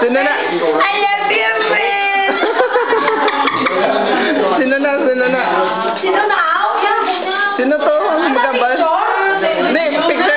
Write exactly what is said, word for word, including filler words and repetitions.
Sino na? I love you, friend! Sino na? Sino na? Sino na? Sino to? Ang magkabal? Hindi, picture